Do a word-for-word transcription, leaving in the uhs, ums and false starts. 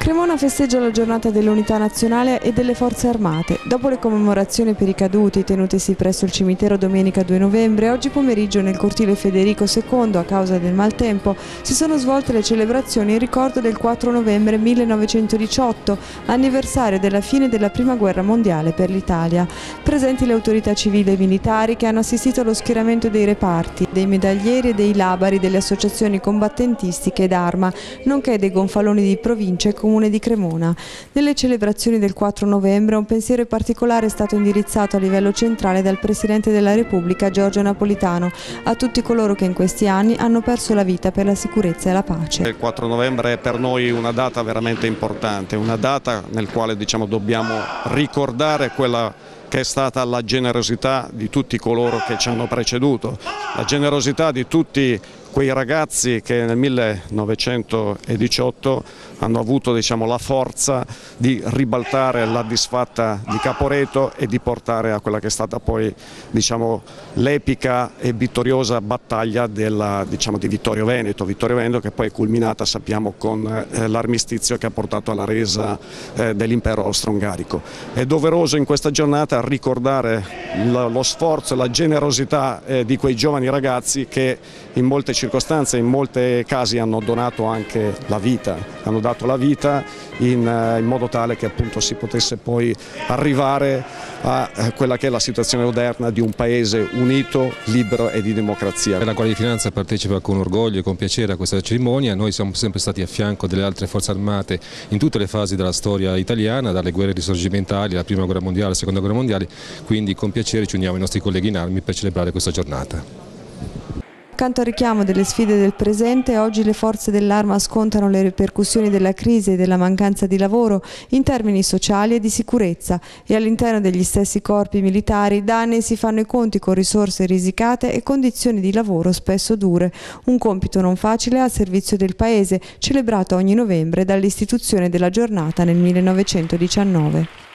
Cremona festeggia la giornata dell'unità nazionale e delle forze armate. Dopo le commemorazioni per i caduti tenutesi presso il cimitero domenica due novembre, oggi pomeriggio nel cortile Federico secondo, a causa del maltempo, si sono svolte le celebrazioni in ricordo del quattro novembre millenovecentodiciotto, anniversario della fine della Prima Guerra Mondiale per l'Italia. Presenti le autorità civili e militari che hanno assistito allo schieramento dei reparti, dei medaglieri e dei labari delle associazioni combattentistiche d'arma, nonché dei gonfaloni di provincia e comune di Cremona. Nelle celebrazioni del quattro novembre un pensiero particolare è stato indirizzato a livello centrale dal Presidente della Repubblica Giorgio Napolitano a tutti coloro che in questi anni hanno perso la vita per la sicurezza e la pace. Il quattro novembre è per noi una data veramente importante, una data nel quale diciamo, dobbiamo ricordare quella che è stata la generosità di tutti coloro che ci hanno preceduto, la generosità di tutti quei ragazzi che nel millenovecentodiciotto hanno avuto diciamo, la forza di ribaltare la disfatta di Caporetto e di portare a quella che è stata poi diciamo, l'epica e vittoriosa battaglia della, diciamo, di Vittorio Veneto, Vittorio Veneto che poi è culminata sappiamo con eh, l'armistizio che ha portato alla resa eh, dell'impero austro-ungarico. È doveroso in questa giornata ricordare lo, lo sforzo e la generosità eh, di quei giovani ragazzi che in molte circostanze, in molti casi hanno donato anche la vita, hanno dato la vita in, in modo tale che appunto si potesse poi arrivare a quella che è la situazione odierna di un paese unito, libero e di democrazia. La Guardia di Finanza partecipa con orgoglio e con piacere a questa cerimonia, noi siamo sempre stati a fianco delle altre forze armate in tutte le fasi della storia italiana, dalle guerre risorgimentali, la Prima Guerra Mondiale, la Seconda Guerra Mondiale, quindi con piacere ci uniamo ai nostri colleghi in armi per celebrare questa giornata. Accanto al richiamo delle sfide del presente, oggi le forze dell'arma scontano le ripercussioni della crisi e della mancanza di lavoro in termini sociali e di sicurezza e all'interno degli stessi corpi militari da anni si fanno i conti con risorse risicate e condizioni di lavoro spesso dure. Un compito non facile al servizio del Paese, celebrato ogni novembre dall'istituzione della giornata nel millenovecentodiciannove.